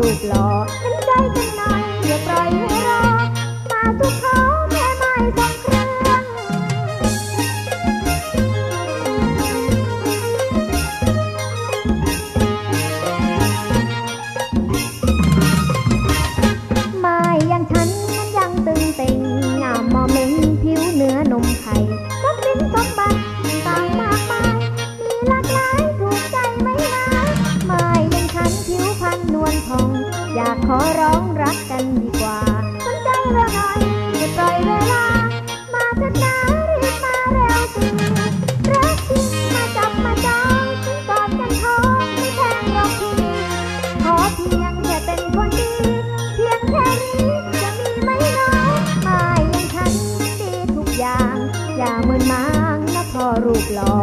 รูปหล่อเห็นใจกันหน่อยอย่าปล่อยให้รอมาทุกเขาแม่ไม่ส่งเครื่องไม่อย่างฉันนั้นยังตึงเต่งงามมอเม้งผิวเนื้อนมไข่ทรัพย์สินสมบัติต่างมากมายมีหลากหลายถูกใจไหมนะไม่อย่างฉันผิวพรรณนวลทองอยากขอร้องรักกันดีกว่าสนใจเราหน่อยอย่าปล่อยเวลามาเถิดนะรีบมาเร็วสิรักจริงมาจับมาจองฉันกอดกันท้องไม่แพงหรอกพี่ขอเพียงแค่เป็นคนดีเพียงแค่นี้จะมีไหมน้องไม่อย่างฉันดีทุกอย่างอย่าเหมือนมางนะพอรูปหล่อ